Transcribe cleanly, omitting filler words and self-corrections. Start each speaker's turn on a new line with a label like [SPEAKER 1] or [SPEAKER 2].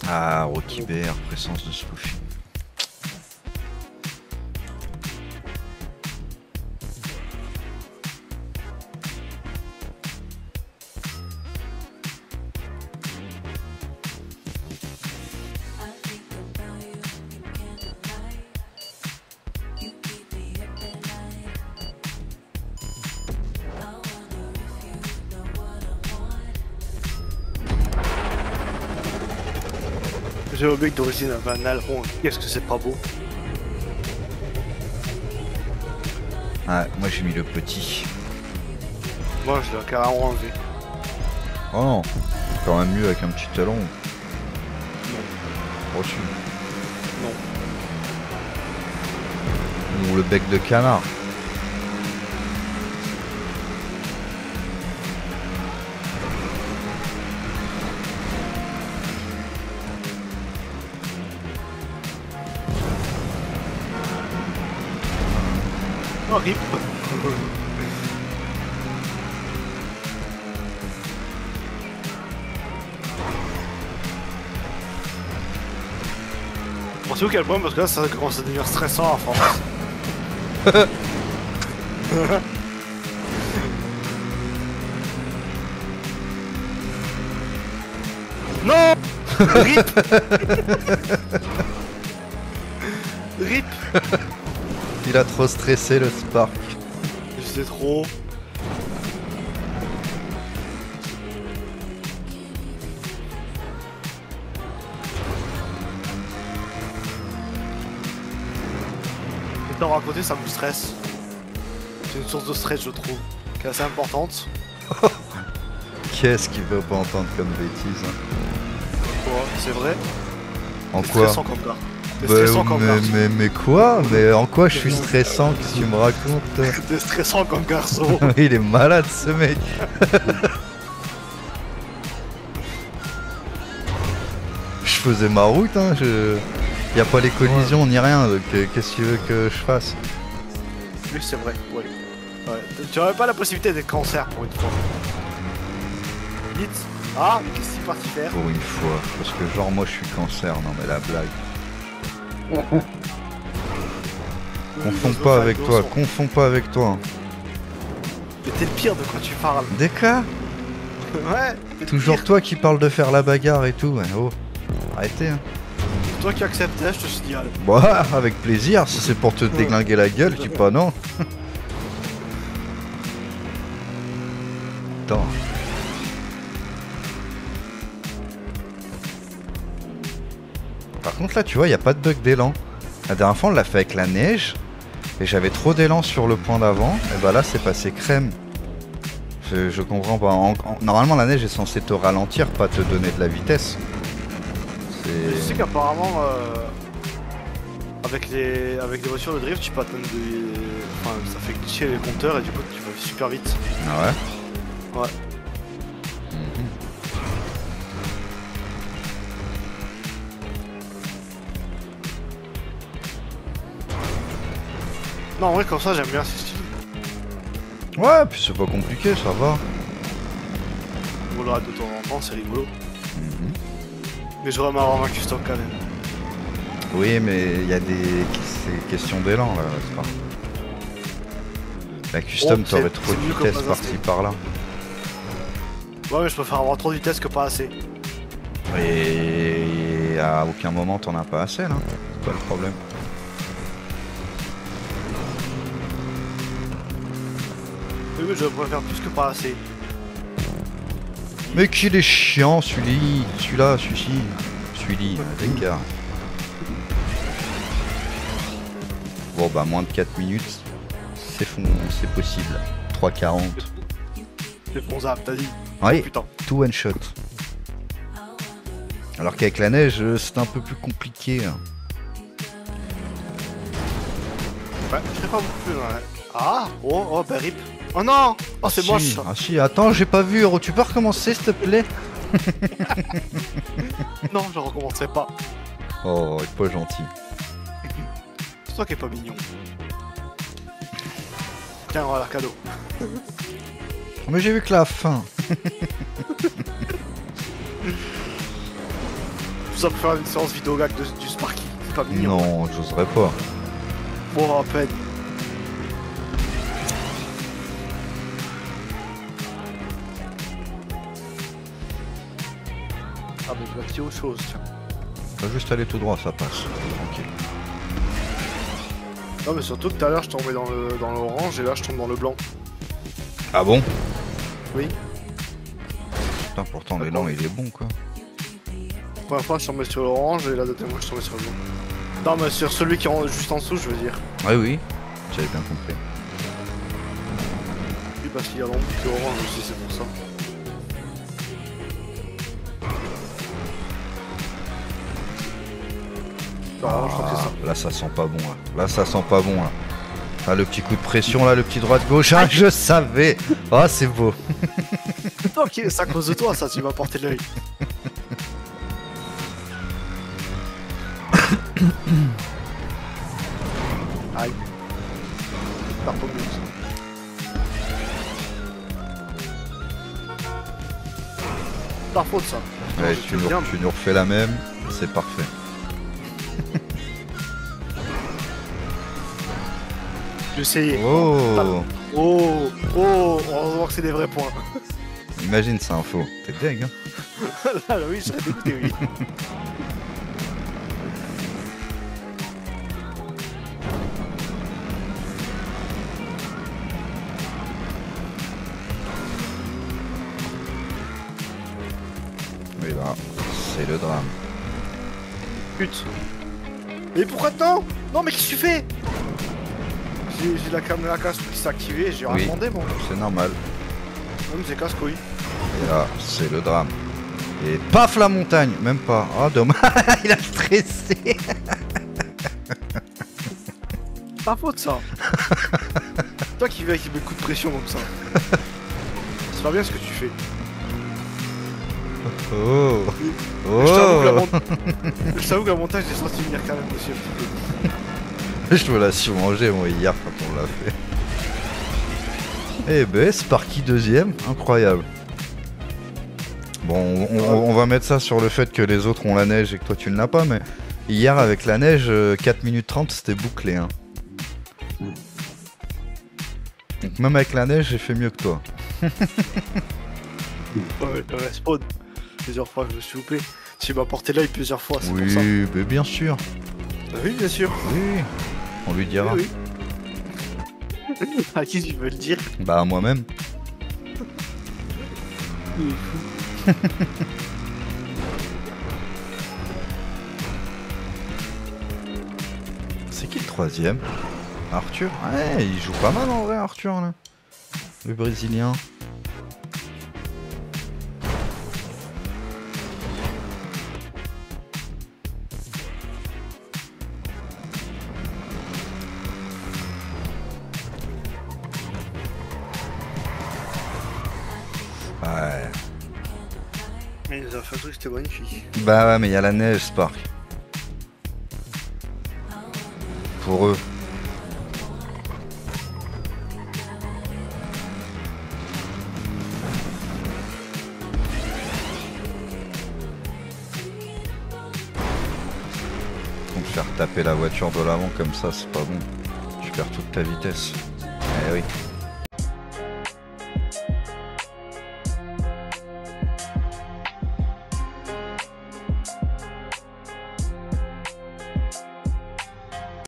[SPEAKER 1] Ah, Rocky Bear, présence de Spoofy.
[SPEAKER 2] J'ai oublié que d'origine avait un aileron. Qu'est-ce que c'est pas beau.
[SPEAKER 1] Ah, moi j'ai mis le petit.
[SPEAKER 2] Moi je l'ai carrément enlevé.
[SPEAKER 1] Oh non, c'est quand même mieux avec un petit talon.
[SPEAKER 2] Non.
[SPEAKER 1] Reçu.
[SPEAKER 2] Non.
[SPEAKER 1] Ou le bec de canard.
[SPEAKER 2] Oh, rip. Bon, c'est où quel point parce que là ça commence à devenir stressant à force. Non. Rip. Rip.
[SPEAKER 1] Il a trop stressé le Spark.
[SPEAKER 2] Je sais trop. Et t'en raconter, ça me stresse. C'est une source de stress, je trouve, qui est assez importante.
[SPEAKER 1] Qu'est-ce qu'il veut pas entendre comme bêtise hein.
[SPEAKER 2] Ouais, c'est vrai.
[SPEAKER 1] En
[SPEAKER 2] C'est
[SPEAKER 1] quoi
[SPEAKER 2] stressant comme gars. C'est
[SPEAKER 1] Bah,
[SPEAKER 2] stressant comme garçon.
[SPEAKER 1] mais quoi? Mais en quoi je suis stressant? Qu'est-ce que tu me racontes?
[SPEAKER 2] T'es stressant comme garçon.
[SPEAKER 1] Il est malade ce mec. Je faisais ma route, hein. Y a pas les collisions ni rien, donc qu'est-ce que tu veux que je fasse?
[SPEAKER 2] Oui, c'est vrai, ouais. Ouais. Tu aurais pas la possibilité d'être cancer pour une fois. Vite. Ah, mais qu'est-ce qu'il est parti faire?
[SPEAKER 1] Pour une fois, parce que genre moi je suis cancer, non mais la blague. Confonds pas avec toi, confonds pas avec toi.
[SPEAKER 2] Mais t'es le pire de quoi tu parles.
[SPEAKER 1] Des cas?
[SPEAKER 2] Ouais. T'es le
[SPEAKER 1] Toujours
[SPEAKER 2] pire.
[SPEAKER 1] toi qui parle de faire la bagarre et tout, ouais. Oh, arrêtez hein.
[SPEAKER 2] C'est toi qui acceptes, là, je te signale.
[SPEAKER 1] Bon, avec plaisir, si c'est pour te déglinguer la gueule, je dis pas non. Attends. Par contre là tu vois, il n'y a pas de bug d'élan. La dernière fois on l'a fait avec la neige et j'avais trop d'élan sur le point d'avant et bah là c'est passé crème. Je comprends pas. Normalement la neige est censée te ralentir, pas te donner de la vitesse.
[SPEAKER 2] Mais tu sais qu'apparemment, avec les voitures de drift, tu peux atteindre des... Enfin, ça fait glitcher les compteurs et du coup tu vas super vite.
[SPEAKER 1] Ah ouais?
[SPEAKER 2] Ouais. Non, en vrai, comme ça, j'aime bien, c'est stylé.
[SPEAKER 1] Ouais, puis c'est pas compliqué, ça va.
[SPEAKER 2] On volera de temps en temps, c'est rigolo. Mais j'aurais aimé avoir un custom quand même.
[SPEAKER 1] Oui, mais il y a des questions d'élan là, c'est pas. La custom,
[SPEAKER 2] Oh,
[SPEAKER 1] t'aurais
[SPEAKER 2] c'est
[SPEAKER 1] trop de
[SPEAKER 2] mieux que
[SPEAKER 1] vitesse
[SPEAKER 2] pas
[SPEAKER 1] par-ci
[SPEAKER 2] assez.
[SPEAKER 1] par-là.
[SPEAKER 2] Ouais, mais je préfère avoir trop de vitesse que pas assez.
[SPEAKER 1] Et à aucun moment t'en as pas assez là. C'est pas le problème.
[SPEAKER 2] Oui, mais je préfère plus que pas assez.
[SPEAKER 1] Mais qu'il est chiant celui-là, celui-ci. Celui-là, les gars. Bon bah moins de 4 minutes, c'est possible. 3,40.
[SPEAKER 2] C'est bon, Zap, t'as dit.
[SPEAKER 1] Oui,
[SPEAKER 2] Putain.
[SPEAKER 1] tout one shot. Alors qu'avec la neige, c'est un peu plus compliqué. Hein.
[SPEAKER 2] Ouais, je serais pas beaucoup plus loin. Ouais. Ah, oh, bah rip. Oh non. Oh, c'est
[SPEAKER 1] Si,
[SPEAKER 2] moche ça.
[SPEAKER 1] Ah si, attends, j'ai pas vu, tu peux recommencer s'il te plaît?
[SPEAKER 2] Non, je recommencerai pas.
[SPEAKER 1] Oh, il est pas gentil.
[SPEAKER 2] C'est toi qui es pas mignon. Tiens, voilà, cadeau.
[SPEAKER 1] Mais j'ai vu que la fin.
[SPEAKER 2] Tu ça peut faire une séance vidéo gag du Sparky. C'est pas mignon.
[SPEAKER 1] Non, j'oserais pas.
[SPEAKER 2] Bon, à peine. Ah, mais je vais tirer autre chose, tiens.
[SPEAKER 1] On va juste aller tout droit, ça passe. Tranquille.
[SPEAKER 2] Non, mais surtout que tout à l'heure, je tombais dans l'orange et là, je tombe dans le blanc.
[SPEAKER 1] Ah bon?
[SPEAKER 2] Oui.
[SPEAKER 1] Putain, pourtant l'élan il est bon quoi.
[SPEAKER 2] La première fois, je tombais sur l'orange et la deuxième fois, je tombais sur le blanc. Non, mais sur celui qui est juste en dessous, je veux dire.
[SPEAKER 1] Ah oui, j'avais bien compris.
[SPEAKER 2] Oui, parce qu'il y a l'ombre qui est orange aussi, c'est pour ça. Ah, je crois que c'est ça.
[SPEAKER 1] Là ça sent pas bon là. Là ça sent pas bon là. Ah le petit coup de pression là, le petit droite gauche. Ah je savais. Ah c'est beau.
[SPEAKER 2] Ok, c'est à cause de toi, ça, tu m'as porté l'œil. Aïe. T'as pas mieux, ça. Ta faute, ça.
[SPEAKER 1] Ouais,
[SPEAKER 2] Non,
[SPEAKER 1] tu
[SPEAKER 2] bien.
[SPEAKER 1] nous refais la même, c'est parfait.
[SPEAKER 2] J'ai essayé.
[SPEAKER 1] Oh,
[SPEAKER 2] Oh, oh, on va voir que c'est des vrais points.
[SPEAKER 1] imagine c'est un faux. T'es deg hein.
[SPEAKER 2] Là, oui, je serais dégoûté, oui.
[SPEAKER 1] Mais là, c'est le drame.
[SPEAKER 2] Pute. Mais pourquoi non? Non, mais qu'est-ce que tu fais? J'ai la caméra casse qui s'est activée, j'ai rien
[SPEAKER 1] Oui.
[SPEAKER 2] demandé, moi.
[SPEAKER 1] C'est normal.
[SPEAKER 2] Même c'est casse-couille.
[SPEAKER 1] Et là, c'est le drame. Et paf la montagne, même pas. Ah dommage, il a stressé.
[SPEAKER 2] Ta faute, ça. Toi qui viens avec des coups de pression comme ça. C'est pas bien ce que tu fais.
[SPEAKER 1] Oh,
[SPEAKER 2] Je t'avoue que la
[SPEAKER 1] oh.
[SPEAKER 2] je t'avoue que la montage, j'ai senti venir quand même aussi un petit peu.
[SPEAKER 1] Je me la suis mangé moi hier quand on l'a fait. Eh ben, Sparky deuxième, incroyable. Bon, on va mettre ça sur le fait que les autres ont la neige et que toi tu ne l'as pas, mais hier avec la neige, 4 minutes 30 c'était bouclé. Hein. Donc même avec la neige, j'ai fait mieux que toi.
[SPEAKER 2] Ouais, spawn. Plusieurs fois que je me suis loupé. Tu m'as porté l'œil plusieurs fois, c'est pour ça.
[SPEAKER 1] Oui, mais bien sûr.
[SPEAKER 2] Oui, bien sûr.
[SPEAKER 1] Oui, on lui dira.
[SPEAKER 2] Oui, oui. À qui tu veux le dire?
[SPEAKER 1] Bah à moi-même.
[SPEAKER 2] Il est fou.
[SPEAKER 1] C'est qui le troisième? Arthur? Ouais, il joue pas mal en vrai, Arthur, là. Le Brésilien. Ouais.
[SPEAKER 2] Mais il nous a fait un truc, c'était magnifique.
[SPEAKER 1] Bah ouais, mais il y a la neige, Spark. Pour eux. Donc faire taper la voiture de l'avant comme ça, c'est pas bon. Tu perds toute ta vitesse. Eh oui.